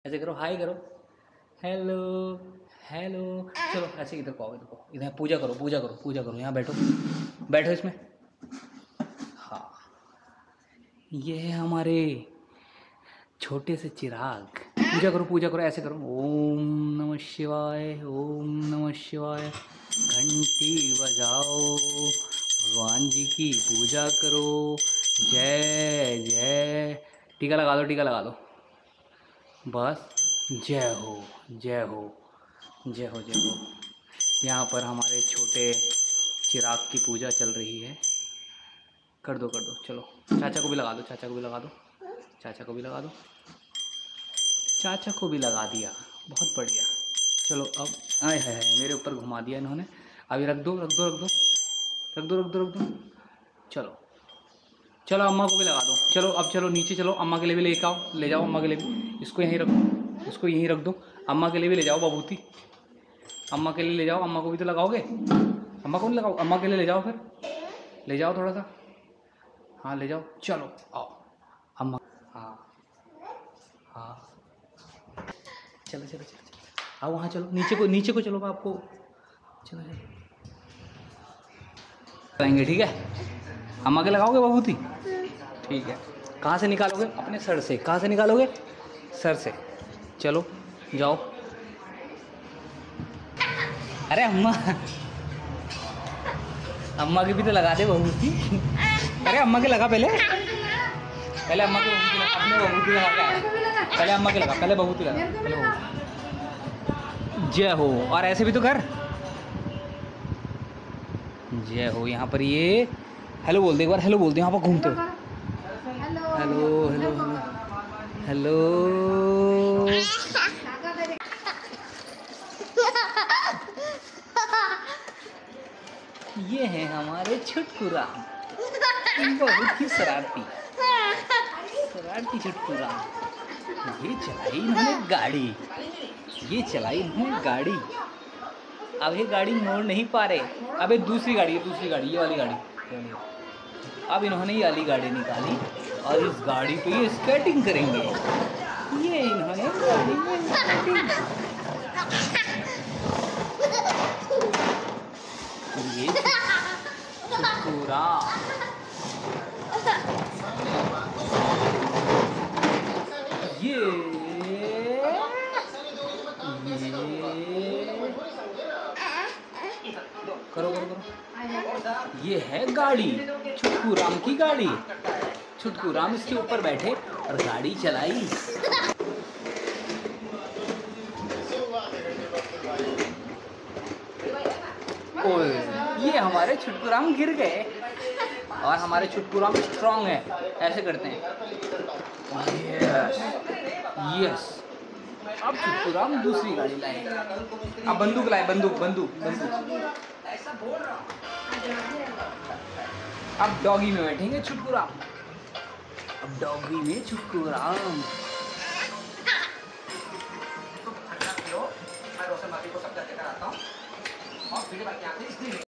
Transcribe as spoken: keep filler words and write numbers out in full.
ऐसे करो, हाय करो, हेलो हेलो। चलो ऐसे इधर को आओ, इधर को, इधर पूजा करो, पूजा करो, पूजा करो। यहाँ बैठो, बैठो इसमें। हाँ, ये है हमारे छोटे से चिराग। पूजा करो, पूजा करो, ऐसे करो, ओम नमः शिवाय, ओम नमः शिवाय। घंटी बजाओ, भगवान जी की पूजा करो। जय जय। टीका लगा दो, टीका लगा दो, बस। जय हो, जय हो, जय हो, जय हो। यहाँ पर हमारे छोटे चिराग की पूजा चल रही है। कर दो, कर दो, चलो। चाचा को भी लगा दो, चाचा को भी लगा दो, चाचा को भी लगा दो, चाचा को भी लगा दिया। बहुत बढ़िया। चलो अब, आए है मेरे ऊपर घुमा दिया इन्होंने। अभी रख दो, रख दो, रख दो, रख दो, रख दो, रख दो। चलो चलो, अम्मा को भी लगा दो। चलो अब चलो नीचे चलो, अम्मा के लिए भी लेके आओ, ले जाओ अम्मा के लिए भी। इसको यहीं रखो, इसको यहीं रख दो। अम्मा के लिए भी ले जाओ बबूती, अम्मा के लिए ले जाओ। अम्मा को भी तो लगाओगे, अम्मा को नहीं लगाओ, अम्मा के लिए ले जाओ, फिर ले जाओ थोड़ा सा। हाँ ले जाओ, चलो आओ अम्मा। हाँ हाँ, चलो चलो चलो चलो, आओ वहाँ चलो, नीचे को, नीचे को चलो, मैं आपको, चलो चलो लगाएंगे। ठीक है, अम्मा के लगाओगे बबूती? ठीक है। कहाँ से निकालोगे? अपने सर से। कहाँ से निकालोगे? सर से। चलो जाओ। अरे अम्मा, अम्मा की भी तो लगा दे बबूती। अरे अम्मा के लगा पहले, पहले अम्मा के बबूती लगा, अपने बबूती लगा के, पहले अम्मा के लगा, पहले बबूती लगा, पहले बबूती। जय हो। और ऐसे भी तो कर, जय हो। यहाँ पर ये हेलो बोल दे एक बार, हेलो बोल दे, यहाँ पर घूमते हो। Hello hello hello hello. ये है हमारे छुटकू राम, बहुत ही शरारती शरारती छुटकू राम। ये चलाई इन्होंने गाड़ी, ये चलाई इन्होंने गाड़ी। अब ये गाड़ी मोड़ नहीं पा रहे। अब ये दूसरी गाड़ी है, दूसरी गाड़ी, ये वाली गाड़ी। अब इन्होंने ये वाली गाड़ी निकाली और इस गाड़ी पे ये स्केटिंग करेंगे। ये इन्होंने गाड़ी में स्केटिंग, ये छुटकू राम। ये करो करो करो। ये है गाड़ी, छुटकू राम की गाड़ी। छुटकू राम इसके ऊपर बैठे और गाड़ी चलाई। ओए, ये हमारे छुटकू राम गिर गए और हमारे छुटकू राम स्ट्रांग है। ऐसे करते हैं, यस यस। अब छुटकू राम दूसरी गाड़ी लाए। अब बंदूक लाए, बंदूक बंदूक बंदूक। अब डॉगी में बैठेंगे छुटकू राम, अब डॉगी में छुटकू राम। तो